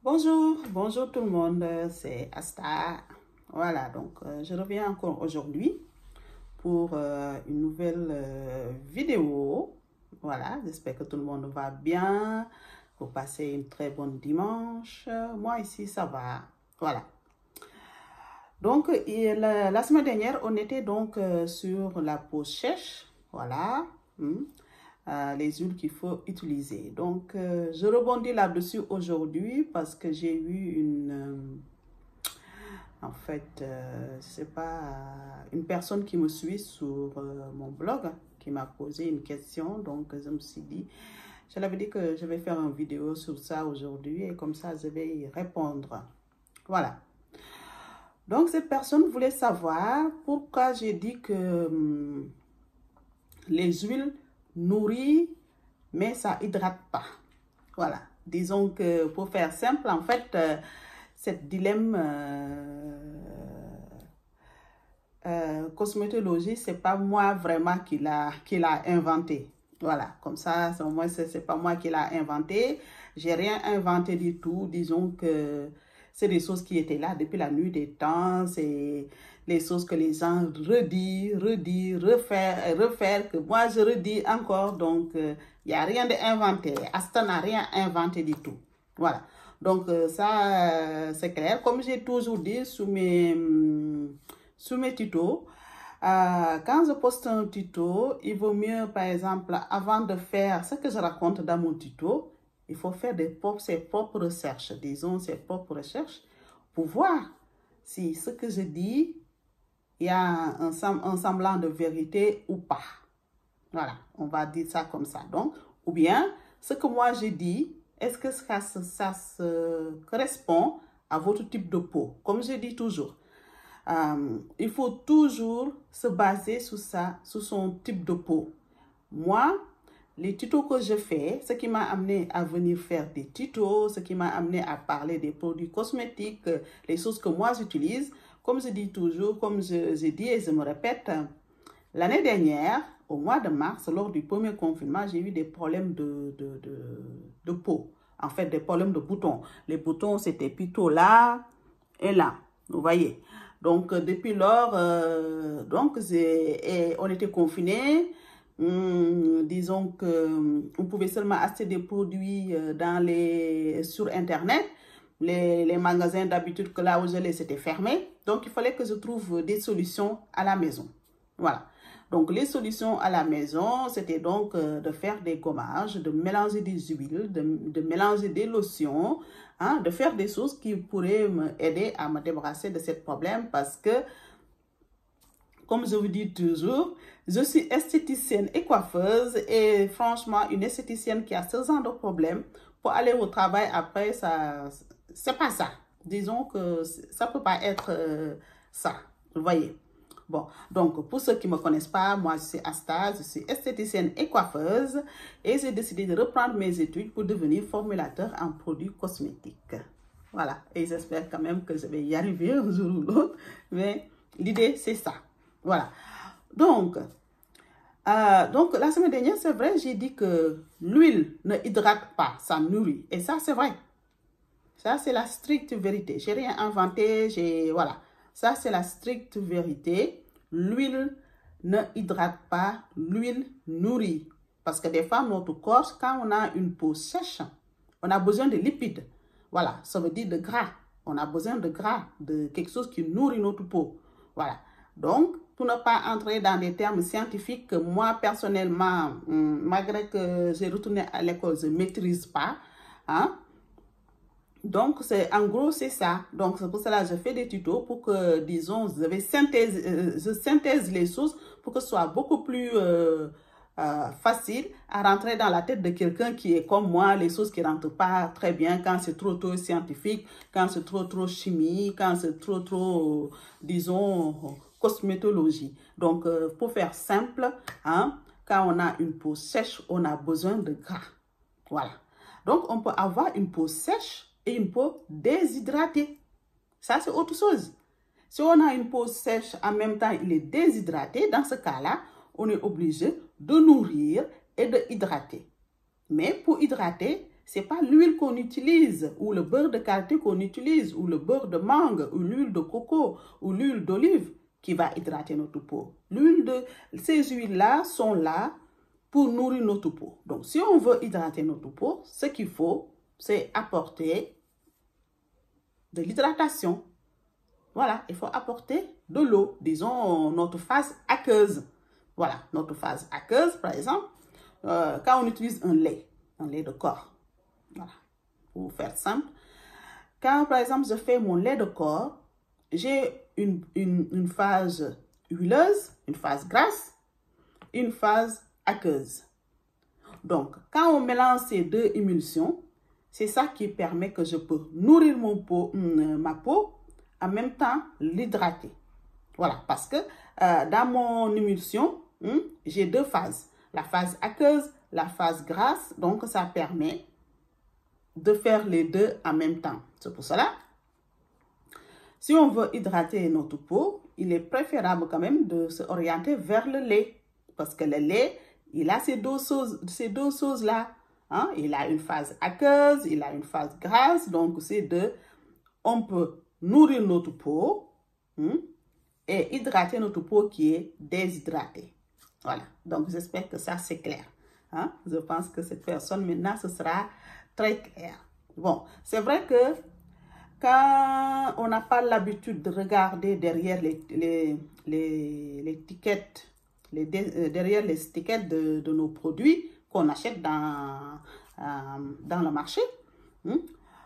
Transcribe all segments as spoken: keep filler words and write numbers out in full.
Bonjour, bonjour tout le monde, c'est Asta. Voilà, donc euh, je reviens encore aujourd'hui pour euh, une nouvelle euh, vidéo. Voilà, j'espère que tout le monde va bien. Vous passez une très bonne dimanche. Moi ici, ça va. Voilà. Donc, et la, la semaine dernière, on était donc euh, sur la peau sèche. Voilà. Hmm. Euh, les huiles qu'il faut utiliser. Donc, euh, je rebondis là-dessus aujourd'hui parce que j'ai eu une... Euh, en fait, euh, c'est pas une personne qui me suit sur euh, mon blog qui m'a posé une question. Donc, je me suis dit, je l'avais dit que je vais faire une vidéo sur ça aujourd'hui et comme ça, je vais y répondre. Voilà. Donc, cette personne voulait savoir pourquoi j'ai dit que hum, les huiles nourrissent, mais ça hydrate pas. Voilà. Disons que pour faire simple, en fait, euh, cette dilemme euh, euh, cosmétologie, c'est pas moi vraiment qui l'a qui l'a inventé. Voilà. Comme ça, au moins, c'est pas moi qui l'a inventé. J'ai rien inventé du tout. Disons que c'est des choses qui étaient là depuis la nuit des temps. C'est les choses que les gens redisent, redisent, refaire, refaire, que moi je redis encore. Donc, il euh, n'y a rien d'inventé. Asta n'a rien inventé du tout. Voilà. Donc, euh, ça, euh, c'est clair. Comme j'ai toujours dit sous mes, sous mes tutos, euh, quand je poste un tuto, il vaut mieux, par exemple, avant de faire ce que je raconte dans mon tuto, il faut faire des propres, ses propres recherches, disons ses propres recherches, pour voir si ce que je dis, il y a un, un semblant de vérité ou pas. Voilà, on va dire ça comme ça. Donc, ou bien, ce que moi je dis, est-ce que ça, ça, ça se correspond à votre type de peau? Comme je dis toujours, euh, il faut toujours se baser sur ça, sur son type de peau. Moi, les tutos que je fais, ce qui m'a amené à venir faire des tutos, ce qui m'a amené à parler des produits cosmétiques, les choses que moi j'utilise, comme je dis toujours, comme je, je dis et je me répète, l'année dernière, au mois de mars, lors du premier confinement, j'ai eu des problèmes de, de, de, de peau. En fait, des problèmes de boutons. Les boutons, c'était plutôt là et là. Vous voyez. Donc, depuis lors, euh, donc, et on était confinés. Hum, disons que on pouvait seulement acheter des produits dans les, sur Internet. Les, les magasins d'habitude que là où je les c'était fermé. Donc, il fallait que je trouve des solutions à la maison. Voilà. Donc, les solutions à la maison, c'était donc euh, de faire des gommages, de mélanger des huiles, de, de mélanger des lotions, hein, de faire des choses qui pourraient m'aider à me débarrasser de ce problème parce que, comme je vous dis toujours, je suis esthéticienne et coiffeuse et franchement, une esthéticienne qui a ce genre de problème, pour aller au travail après, ça, c'est pas ça. Disons que ça peut pas être euh, ça, vous voyez. Bon, donc pour ceux qui ne me connaissent pas, moi je suis Asta, je suis esthéticienne et coiffeuse et j'ai décidé de reprendre mes études pour devenir formulateur en produits cosmétiques. Voilà, et j'espère quand même que je vais y arriver un jour ou l'autre, mais l'idée c'est ça. Voilà, donc, euh, donc la semaine dernière, c'est vrai, j'ai dit que l'huile ne hydrate pas, ça nourrit. Et ça, c'est vrai. Ça, c'est la stricte vérité. Je n'ai rien inventé, j'ai, voilà. Ça, c'est la stricte vérité. L'huile ne hydrate pas, l'huile nourrit. Parce que des fois, notre corps, quand on a une peau sèche, on a besoin de lipides. Voilà, ça veut dire de gras. On a besoin de gras, de quelque chose qui nourrit notre peau. Voilà. Donc, pour ne pas entrer dans des termes scientifiques que moi, personnellement, malgré que j'ai retourné à l'école, je ne maîtrise pas. Hein? Donc, c'est en gros, c'est ça. Donc, c'est pour cela que je fais des tutos pour que, disons, je, vais synthèse, euh, je synthèse les choses pour que ce soit beaucoup plus euh, euh, facile à rentrer dans la tête de quelqu'un qui est comme moi, les choses qui ne rentrent pas très bien quand c'est trop, trop scientifique, quand c'est trop, trop chimie, quand c'est trop, trop, disons, cosmétologie. Donc, euh, pour faire simple, hein, quand on a une peau sèche, on a besoin de gras. Voilà. Donc, on peut avoir une peau sèche et une peau déshydratée. Ça, c'est autre chose. Si on a une peau sèche, en même temps, il est déshydraté, dans ce cas-là, on est obligé de nourrir et de hydrater. Mais pour hydrater, Ce n'est pas l'huile qu'on utilise, ou le beurre de karité qu'on utilise, ou le beurre de mangue, ou l'huile de coco, ou l'huile d'olive qui va hydrater notre peau. L'huile de, ces huiles-là sont là pour nourrir notre peau. Donc, si on veut hydrater notre peau, ce qu'il faut, c'est apporter de l'hydratation. Voilà, il faut apporter de l'eau, disons notre phase aqueuse. Voilà, notre phase aqueuse, par exemple, euh, quand on utilise un lait, un lait de corps. Voilà, pour faire simple. Quand, par exemple, je fais mon lait de corps, j'ai une, une, une phase huileuse, une phase grasse, une phase aqueuse. Donc, quand on mélange ces deux émulsions, c'est ça qui permet que je peux nourrir mon peau, ma peau, en même temps l'hydrater. Voilà, parce que euh, dans mon émulsion, hmm, j'ai deux phases. La phase aqueuse, la phase grasse, donc ça permet de faire les deux en même temps. C'est pour cela, si on veut hydrater notre peau, il est préférable quand même de se orienter vers le lait. Parce que le lait, il a ces deux choses, ces deux choses-là. Hein? Il a une phase aqueuse, il a une phase grasse. Donc, ces deux, on peut nourrir notre peau hein, et hydrater notre peau qui est déshydratée. Voilà. Donc, j'espère que ça, c'est clair. Hein? Je pense que cette personne, maintenant, ce sera très clair. Bon, c'est vrai que quand on n'a pas l'habitude de regarder derrière les, les, les, les étiquettes, les, derrière les étiquettes de, de nos produits qu'on achète dans, euh, dans le marché, hein,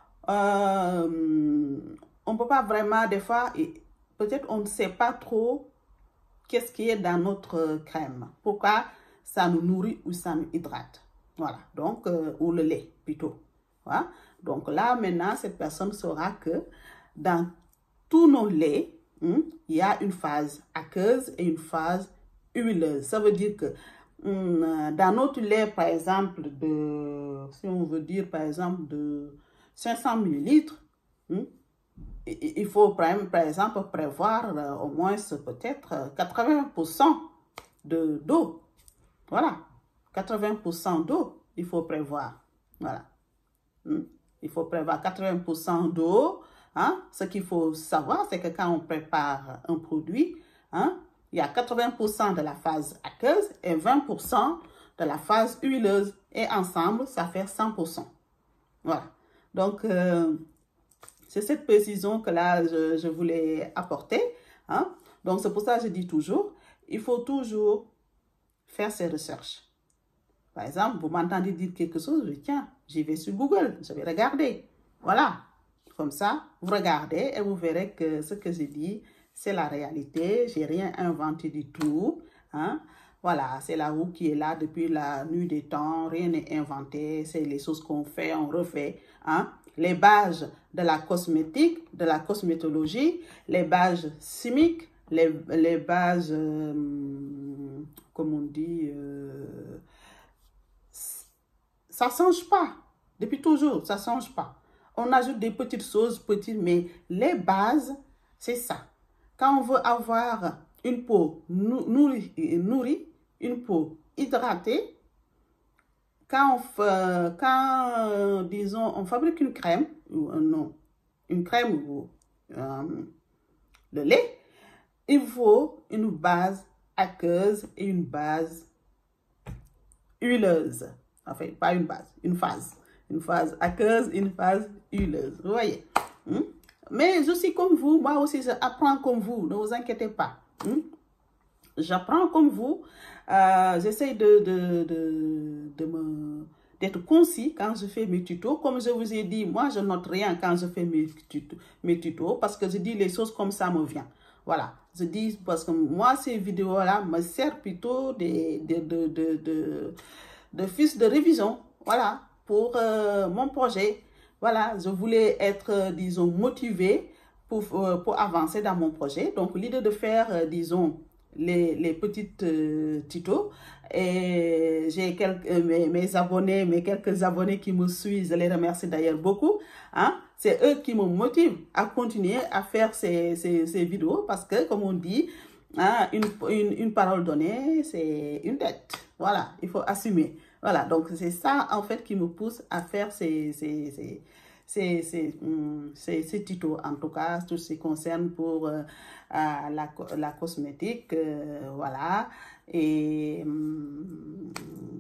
euh, on ne peut pas vraiment, des fois, peut-être on ne sait pas trop qu'est-ce qui est dans notre crème. Pourquoi ça nous nourrit ou ça nous hydrate. Voilà, donc, euh, ou le lait plutôt. Voilà. Donc là, maintenant, cette personne saura que dans tous nos laits, hein, il y a une phase aqueuse et une phase huileuse. Ça veut dire que hum, dans notre lait, par exemple, de, si on veut dire, par exemple, de cinq cents millilitres, hein, il faut, par exemple, prévoir euh, au moins peut-être quatre-vingts pour cent d'eau. Voilà, quatre-vingts pour cent d'eau, il faut prévoir. Voilà. Hum. Il faut prévoir quatre-vingts pour cent d'eau. Hein? Ce qu'il faut savoir, c'est que quand on prépare un produit, hein, il y a quatre-vingts pour cent de la phase aqueuse et vingt pour cent de la phase huileuse. Et ensemble, ça fait cent pour cent. Voilà. Donc, euh, c'est cette précision que là, je, je voulais apporter. Hein? Donc, c'est pour ça que je dis toujours, il faut toujours faire ses recherches. Par exemple, vous m'entendez dire quelque chose, je dis, tiens, j'y vais sur Google, je vais regarder. Voilà. Comme ça, vous regardez et vous verrez que ce que j'ai dit, c'est la réalité. Je n'ai rien inventé du tout. Hein? Voilà, c'est la roue qui est là depuis la nuit des temps. Rien n'est inventé. C'est les choses qu'on fait, on refait. Hein? Les bases de la cosmétique, de la cosmétologie, les bases chimiques, les, les bases, euh, comme on dit, euh, ça ne change pas. Depuis toujours, ça ne change pas. On ajoute des petites choses, petites, mais les bases, c'est ça. Quand on veut avoir une peau nourrie, nourrie une peau hydratée, quand, on fait, quand disons, on fabrique une crème, ou non, une crème ou euh, le lait, il faut une base aqueuse et une base huileuse. Enfin, pas une base, une phase. Une phase aqueuse, une phase huileuse. Vous voyez? Hmm? Mais je suis comme vous. Moi aussi, j'apprends comme vous. Ne vous inquiétez pas. Hmm? J'apprends comme vous. Euh, J'essaie de, de, de, de me d'être concis quand je fais mes tutos. Comme je vous ai dit, moi, je note rien quand je fais mes tutos, mes tutos parce que je dis les choses comme ça me vient. Voilà. Je dis parce que moi, ces vidéos-là me servent plutôt de, de, de, de, de, de fiches de révision. Voilà. Pour euh, mon projet. Voilà, je voulais être, euh, disons, motivée pour, euh, pour avancer dans mon projet. Donc, l'idée de faire, euh, disons, les, les petites euh, tutos. Et j'ai quelques, euh, mes, mes abonnés, mes quelques abonnés qui me suivent, je les remercie d'ailleurs beaucoup. Hein? C'est eux qui me motivent à continuer à faire ces, ces, ces vidéos parce que, comme on dit, hein, une, une, une parole donnée, c'est une dette. Voilà, il faut assumer. Voilà, donc c'est ça en fait qui me pousse à faire ces, ces, ces, ces, ces, hum, ces, ces tutos, en tout cas, tout ce qui concerne pour euh, euh, la, la cosmétique, euh, voilà, et, hum,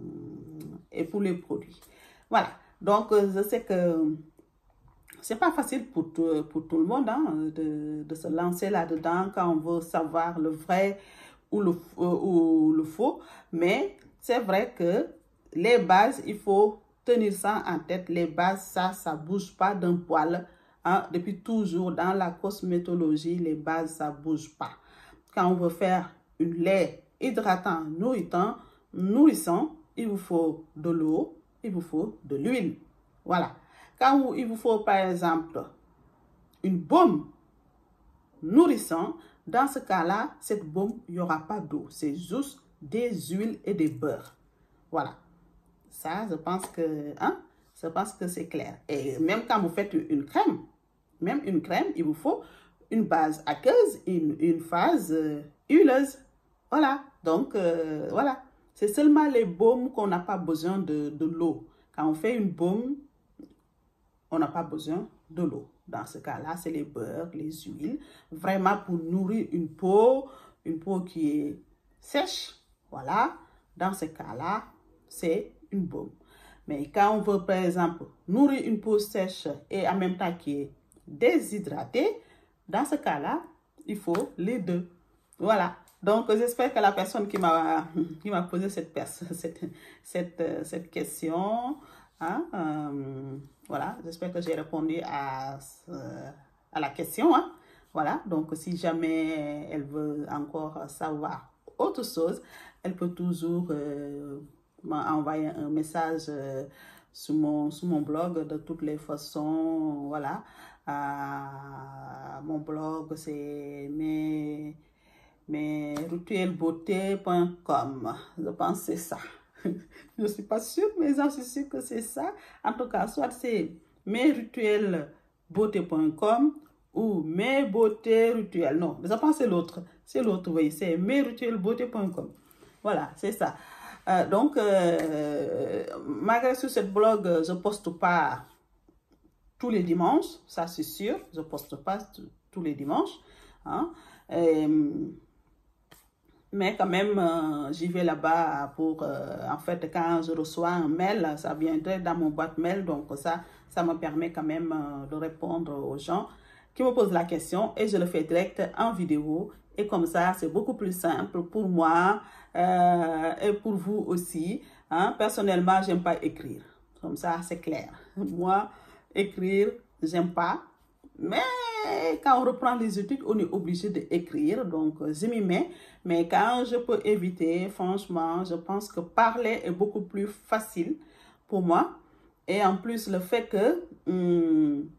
et pour les produits. Voilà, donc je sais que c'est pas facile pour tout, pour tout le monde hein, de, de se lancer là-dedans quand on veut savoir le vrai ou le, ou le faux, mais c'est vrai que les bases, il faut tenir ça en tête. Les bases, ça, ça ne bouge pas d'un poil. Hein. Depuis toujours, dans la cosmétologie, les bases, ça ne bouge pas. Quand on veut faire une lait hydratant, nourrissant, nourrissant, il vous faut de l'eau, il vous faut de l'huile. Voilà. Quand il vous faut, par exemple, une baume nourrissant, dans ce cas-là, cette baume, il n'y aura pas d'eau. C'est juste des huiles et des beurres. Voilà. Ça, je pense que, hein, je pense que c'est clair. Et même quand vous faites une crème, même une crème, il vous faut une base aqueuse, une, une phase euh, huileuse. Voilà. Donc, euh, voilà. C'est seulement les baumes qu'on n'a pas besoin de, de l'eau. Quand on fait une baume, on n'a pas besoin de l'eau. Dans ce cas-là, c'est les beurres, les huiles, vraiment pour nourrir une peau, une peau qui est sèche. Voilà, dans ce cas-là, c'est une baume. Mais quand on veut, par exemple, nourrir une peau sèche et en même temps qui est déshydratée, dans ce cas-là, il faut les deux. Voilà. Donc, j'espère que la personne qui m'a qui m'a posé cette, cette, cette, cette question, hein, euh, voilà, j'espère que j'ai répondu à, euh, à la question. Hein. Voilà, donc si jamais elle veut encore savoir autre chose, elle peut toujours euh, m'envoyer un message euh, sur, mon, sur mon blog. De toutes les façons, voilà. Euh, mon blog, c'est mes, mes rituels beauté point com. Je pense que c'est ça. Je ne suis pas sûre, mais j'en suis sûre que c'est ça. En tout cas, soit c'est mes rituels beauté point com ou mes beautés rituels. Non, je pense que c'est l'autre. C'est l'autre, oui. C'est mes rituels beauté point com. Voilà, c'est ça. Euh, donc, euh, malgré sur cette blog, je ne poste pas tous les dimanches. Ça, c'est sûr. Je ne poste pas tous les dimanches. Hein. Et, mais quand même, euh, j'y vais là-bas pour, euh, en fait, quand je reçois un mail, ça viendrait dans mon boîte mail. Donc, ça, ça me permet quand même euh, de répondre aux gens qui me posent la question et je le fais direct en vidéo. Et comme ça, c'est beaucoup plus simple pour moi euh, et pour vous aussi. Hein. Personnellement, j'aime pas écrire. Comme ça, c'est clair. Moi, écrire, j'aime pas. Mais quand on reprend les études, on est obligé d'écrire, donc je m'y mets. Mais quand je peux éviter, franchement, je pense que parler est beaucoup plus facile pour moi. Et en plus, le fait que hum,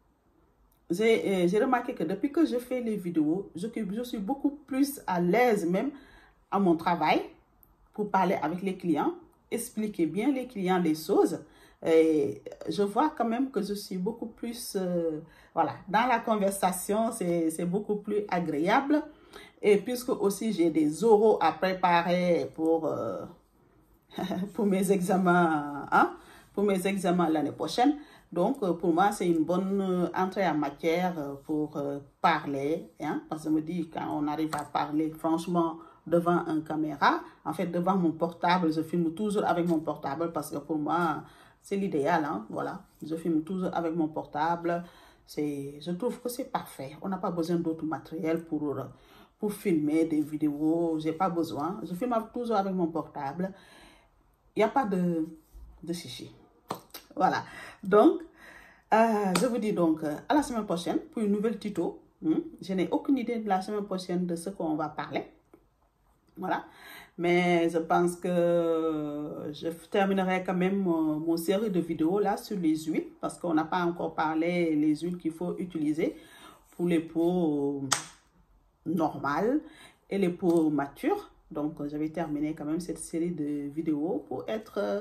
j'ai remarqué que depuis que je fais les vidéos, je, je suis beaucoup plus à l'aise même à mon travail pour parler avec les clients, expliquer bien les clients les choses. Et je vois quand même que je suis beaucoup plus, euh, voilà, dans la conversation, c'est beaucoup plus agréable. Et puisque aussi j'ai des oraux à préparer pour, euh, pour mes examens, hein, pour mes examens l'année prochaine. Donc, pour moi, c'est une bonne entrée en matière pour euh, parler, hein, parce que je me dis, quand on arrive à parler, franchement, devant une caméra, en fait, devant mon portable, je filme toujours avec mon portable parce que pour moi, c'est l'idéal, hein, voilà. Je filme toujours avec mon portable. Je trouve que c'est parfait. On n'a pas besoin d'autre matériel pour, pour filmer des vidéos. Je n'ai pas besoin. Je filme toujours avec mon portable. Il n'y a pas de, de chichi. Voilà. Donc, euh, je vous dis donc à la semaine prochaine pour une nouvelle tuto. Hmm? Je n'ai aucune idée de la semaine prochaine de ce qu'on va parler. Voilà. Mais je pense que je terminerai quand même mon, mon série de vidéos là sur les huiles parce qu'on n'a pas encore parlé des huiles qu'il faut utiliser pour les peaux normales et les peaux matures. Donc, je vais terminer quand même cette série de vidéos pour être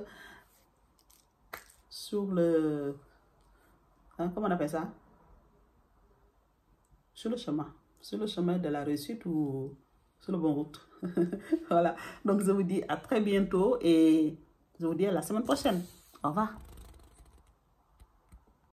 sur le... Hein, comment on appelle ça? Sur le chemin. Sur le chemin de la réussite ou sur le bon route. Voilà. Donc, je vous dis à très bientôt et Je vous dis à la semaine prochaine. Au revoir.